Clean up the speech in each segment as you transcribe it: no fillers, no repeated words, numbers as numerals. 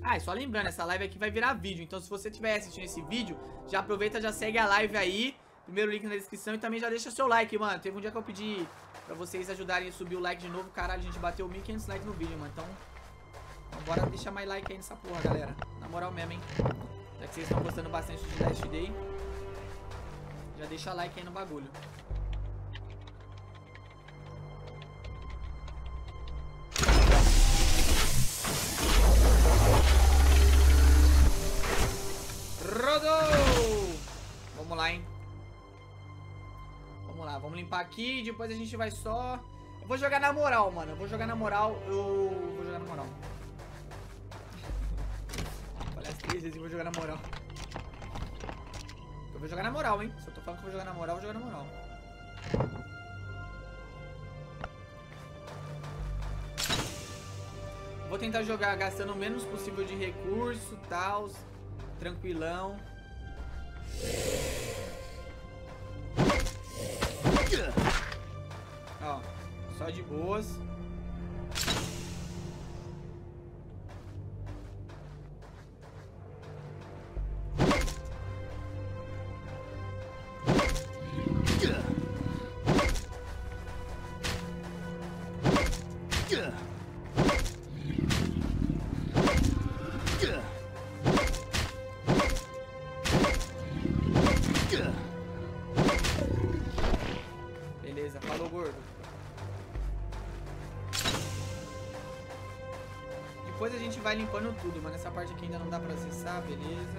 Ah, e só lembrando, essa live aqui vai virar vídeo. Então se você estiver assistindo esse vídeo, já aproveita, já segue a live aí. Primeiro link na descrição e também já deixa seu like, mano. Teve um dia que eu pedi pra vocês ajudarem a subir o like de novo. Caralho, a gente bateu 1.500 likes no vídeo, mano. Então bora deixar mais like aí nessa porra, galera. Na moral mesmo, hein. Já que vocês estão gostando bastante de Last Day, já deixa like aí no bagulho. Rodou! Vamos lá, hein. Vamos lá, vamos limpar aqui e depois a gente vai só... Eu vou jogar na moral, mano. Eu vou jogar na moral. Falei as 3 vezes que eu vou jogar na moral. Eu vou jogar na moral, hein. Se eu tô falando que eu vou jogar na moral, eu vou jogar na moral. Vou tentar jogar gastando o menos possível de recurso, tal, tranquilão. Ó, só de boas. Beleza, falou, gordo. Depois a gente vai limpando tudo, mano. Essa parte aqui ainda não dá pra acessar, beleza.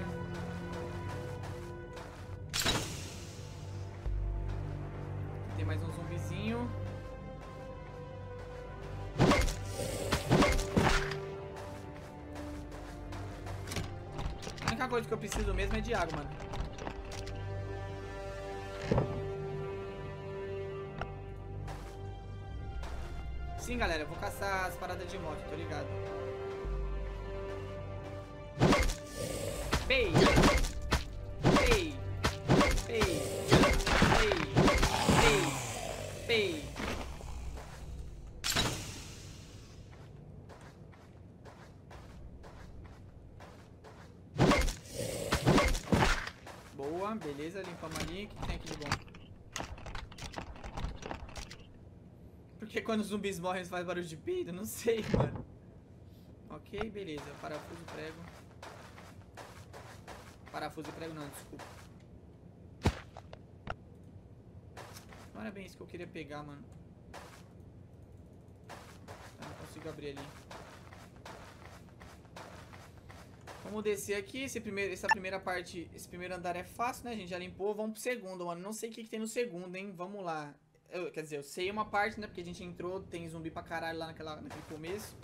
Aqui tem mais um zumbizinho. A única coisa que eu preciso mesmo é de água, mano. Sim, galera, eu vou caçar as paradas de moto, tô ligado. Pei! Pei! Pei! Pei! Pei! Pei! Boa, beleza, limpamos ali. O que tem aqui de bom? Porque quando os zumbis morrem eles fazem barulho de peido? Não sei, mano. Ok, beleza. Parafuso e prego. Parafuso e prego não, desculpa. Não era bem isso que eu queria pegar, mano. Eu não consigo abrir ali. Vamos descer aqui. Essa primeira parte, esse primeiro andar é fácil, né? A gente já limpou. Vamos pro segundo, mano. Não sei o que tem no segundo, hein? Vamos lá. Quer dizer, eu sei uma parte, né? Porque a gente entrou, tem zumbi pra caralho lá naquele começo.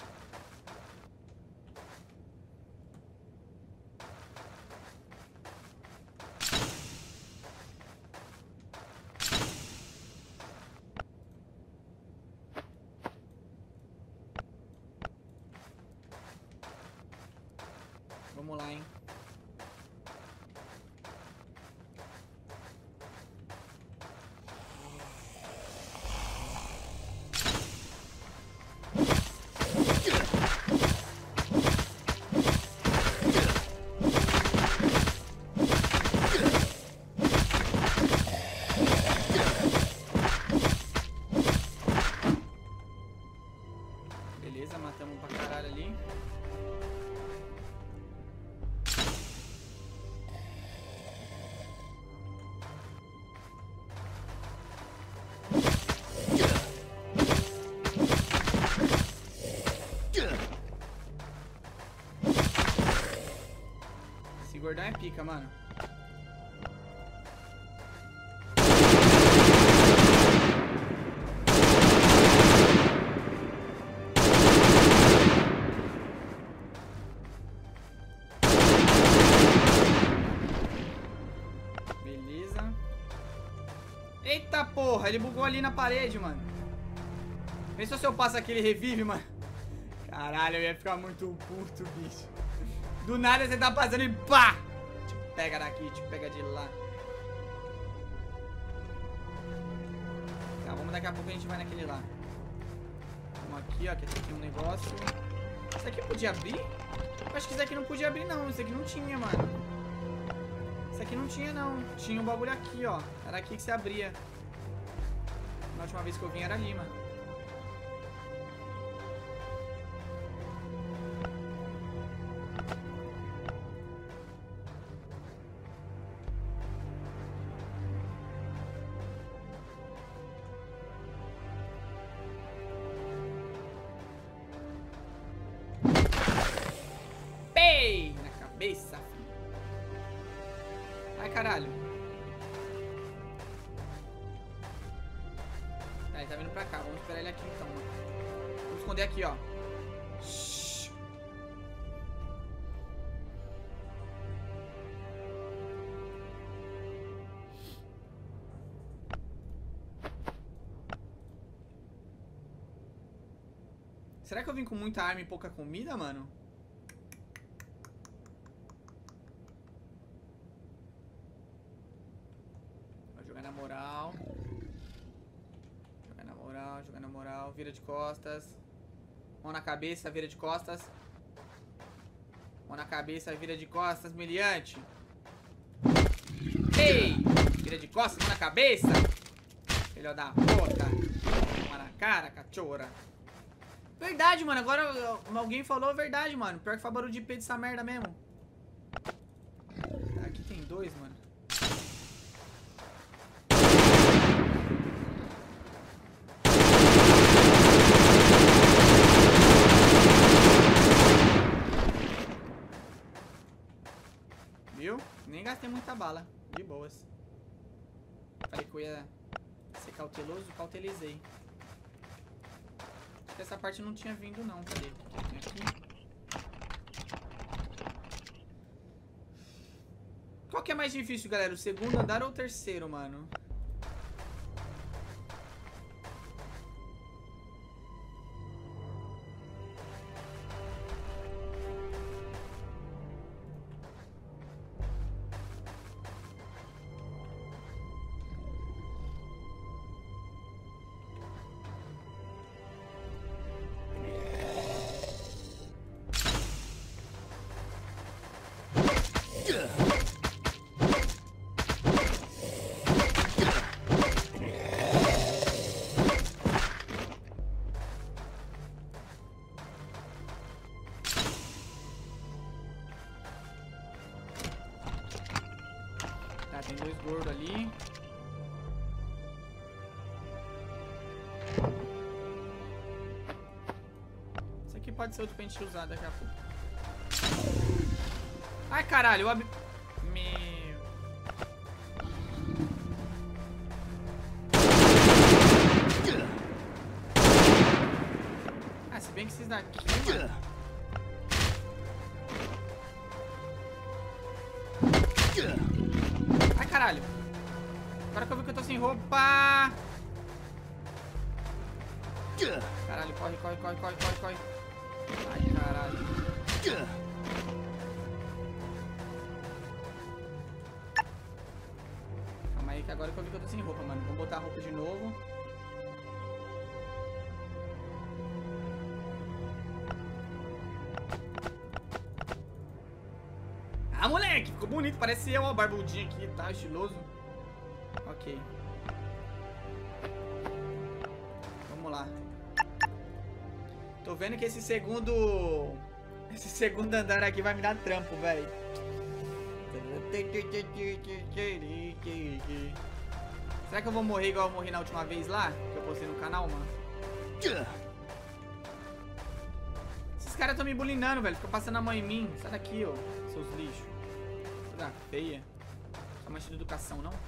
Vamos lá, hein? Beleza, matamos um pra caralho ali. Esse gordão é pica, mano. Beleza. Eita porra, ele bugou ali na parede, mano. Pensa se eu passo aqui ele revive, mano. Caralho, eu ia ficar muito puto, bicho. Do nada você tá passando e pá! Te pega daqui, te pega de lá. Tá, vamos daqui a pouco a gente vai naquele lá. Vamos aqui, ó, que aqui tem um negócio. Isso aqui podia abrir? acho que isso aqui não podia abrir, não. Isso aqui não tinha, mano. Isso aqui não tinha, não. Tinha um bagulho aqui, ó. Era aqui que se abria. Na última vez que eu vim era ali, mano. Pei! Na cabeça, filho. Ai, caralho. Tá, ele tá vindo pra cá. Vamos esperar ele aqui, então, mano. Vamos esconder aqui, ó. Shhh. Será que eu vim com muita arma e pouca comida, mano? Vou jogar na moral. Jogar na moral, jogar na moral. Vira de costas. Mão na cabeça, vira de costas. Mão na cabeça, vira de costas, meliante. Ei! Vira de costas, mão na cabeça. Filho da puta. Toma na cara, cachorra. Verdade, mano. Agora alguém falou a verdade, mano. Pior que foi barulho de IP dessa merda mesmo. Aqui tem dois, mano. Viu? Nem gastei muita bala. De boas. Falei que eu ia ser cauteloso, cautelizei. Essa parte não tinha vindo, não. Cadê? O que tem aqui? Qual que é mais difícil, galera? O segundo andar ou o terceiro, mano? Tá, tem dois gordos ali. Isso aqui pode ser outro pra gente usar daqui a pouco. Ai, caralho, eu abri... Meu... Ah, se bem que esses daqui, mano... Ai, caralho. Agora que eu vi que eu tô sem roupa. Caralho, corre, corre, corre, corre, corre, corre. Ai, caralho. Calma aí, que agora que eu vi que eu tô sem roupa, mano. Vamos botar a roupa de novo. Ah, moleque, ficou bonito. Parece eu, ó, barbudinho aqui, tá? Estiloso. Ok. Vamos lá. Tô vendo que esse segundo andar aqui vai me dar trampo, velho. Será que eu vou morrer igual eu morri na última vez lá? Que eu postei no canal, mano? Esses caras tão me bulinando, velho. Ficam passando a mão em mim. Sai daqui, ó. Seus lixos. Coisa feia. Só mancha de educação, não?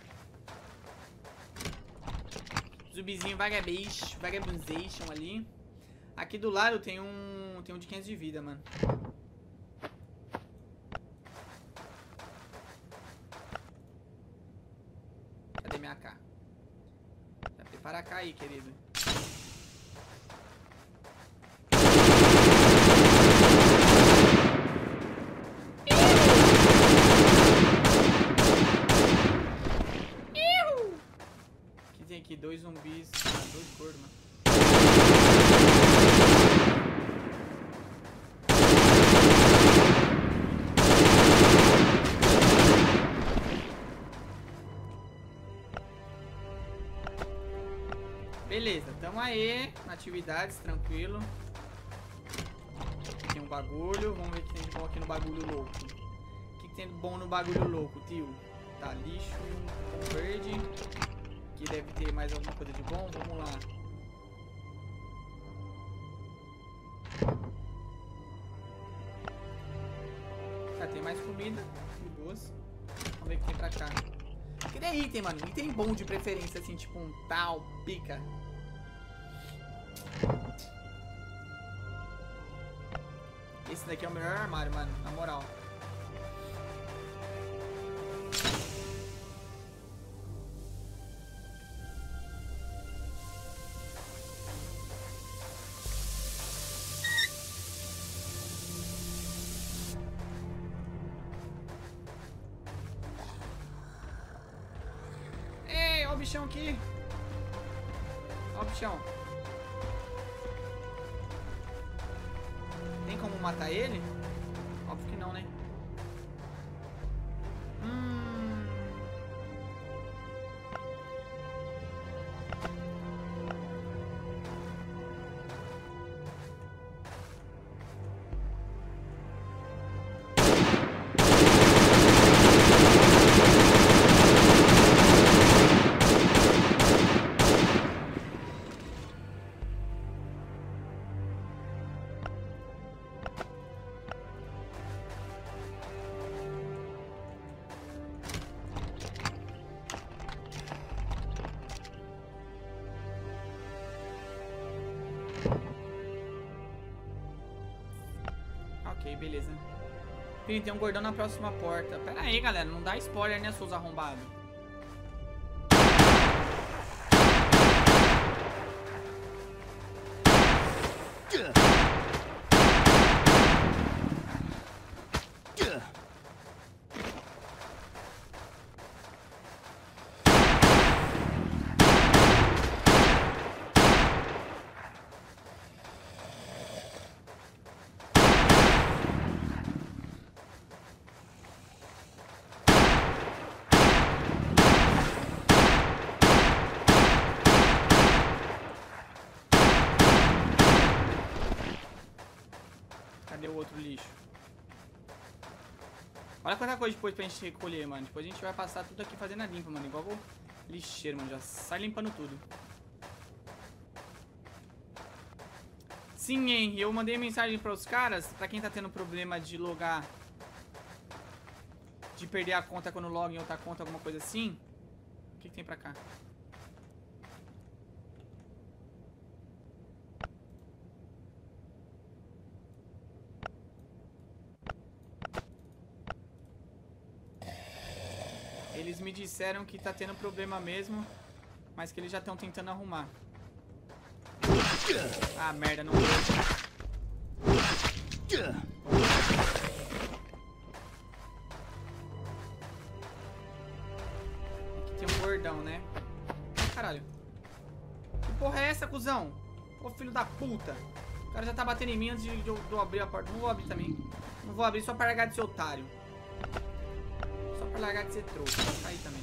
Zumbizinho vagabundation ali. Aqui do lado tem um de 500 de vida, mano. Cadê minha AK? Já prepara a AK aí, querido. Que tem aqui? 2 zumbis. Ah, 2 gordos, mano. Beleza, tamo aí, atividades, tranquilo. Tem um bagulho, vamos ver o que tem de bom aqui no bagulho louco. O que tem de bom no bagulho louco, tio? Tá, lixo, um verde. Aqui deve ter mais alguma coisa de bom, vamos lá. Tá, tem mais comida, de boas. Vamos ver o que tem pra cá. Queria item, mano. Item bom de preferência, assim, tipo um tal, pica. Esse daqui é o melhor armário, mano, na moral. Ei, ó o bichão aqui. Ó o bichão. Tem como matar ele? Óbvio que não, né? Ok, beleza. Tem um gordão na próxima porta. Pera aí, galera. Não dá spoiler, né, seus arrombados? Cadê o outro lixo? Olha quanta coisa depois pra gente recolher, mano. Depois a gente vai passar tudo aqui fazendo a limpa, mano. Igual o lixeiro, mano. Já sai limpando tudo. Sim, Henry. Eu mandei mensagem pros caras. Pra quem tá tendo problema de logar. De perder a conta quando loga em outra conta, alguma coisa assim. O que tem pra cá? Eles me disseram que tá tendo problema mesmo, mas que eles já estão tentando arrumar. Ah, merda, não deu. Aqui tem um gordão, né? Caralho. Que porra é essa, cuzão? Ô, filho da puta. O cara já tá batendo em mim antes de eu abrir a porta. Não vou abrir também. Não vou abrir só pra largar de ser otário. Só pra largar de ser trouxa. Vai cair também.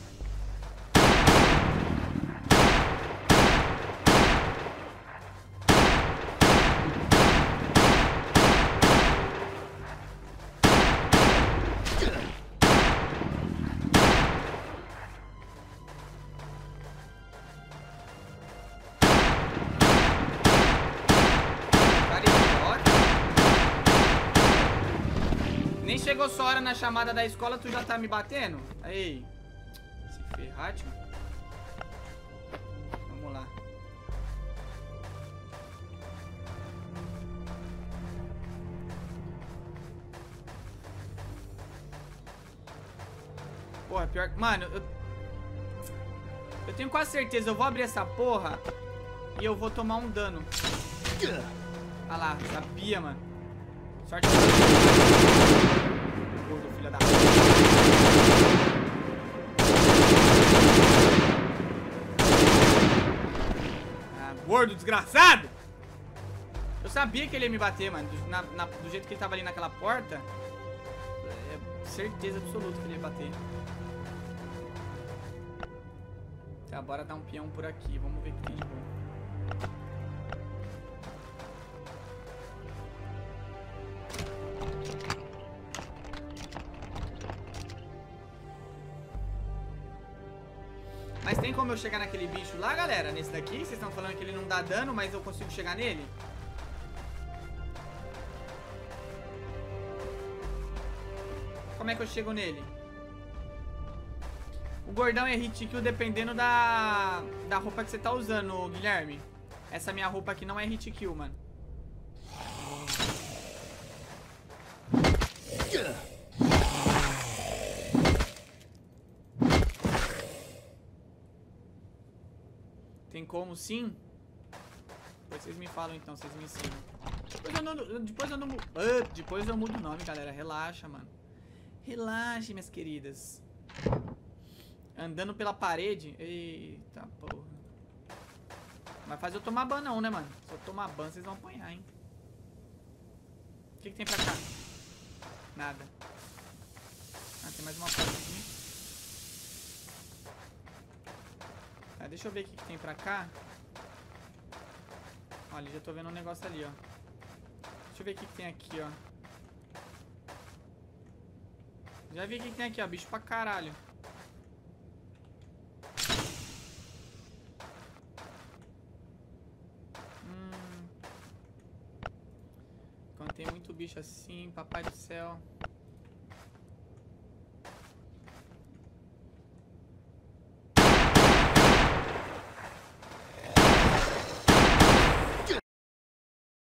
Nem chegou sua hora na chamada da escola, tu já tá me batendo? Aí. Se ferrar, tio. Vamos lá. Porra, pior... Mano, eu tenho quase certeza. Eu vou abrir essa porra e eu vou tomar um dano. Ah lá, sabia, mano. Sorte. Gordo, filho da... Ah, gordo, desgraçado! Eu sabia que ele ia me bater, mano. Do jeito que ele tava ali naquela porta. É certeza absoluta que ele ia bater. Tá, bora dar um peão por aqui. Vamos ver o que tem de bom. Mas tem como eu chegar naquele bicho lá, galera? Nesse daqui? Vocês estão falando que ele não dá dano, mas eu consigo chegar nele? Como é que eu chego nele? O gordão é hit kill dependendo da roupa que você tá usando, Guilherme. Essa minha roupa aqui não é hit kill, mano. Tem como sim? Depois vocês me falam então, vocês me ensinam. Depois eu mudo o nome, galera. Relaxa, mano. Relaxe, minhas queridas. Andando pela parede. Eita porra. Não vai fazer eu tomar ban não, né, mano? Se eu tomar ban, vocês vão apanhar, hein? O que tem pra cá? Nada. Ah, tem mais uma porta aqui. Tá, deixa eu ver o que tem pra cá. Olha, já tô vendo um negócio ali, ó. Deixa eu ver o que tem aqui, ó. Já vi o que tem aqui, ó. Bicho pra caralho. Quando tem muito bicho assim, papai do céu.